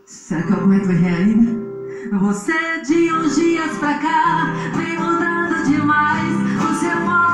Será que eu aguento rir ainda? Você de uns dias pra cá vem mudando demais. O seu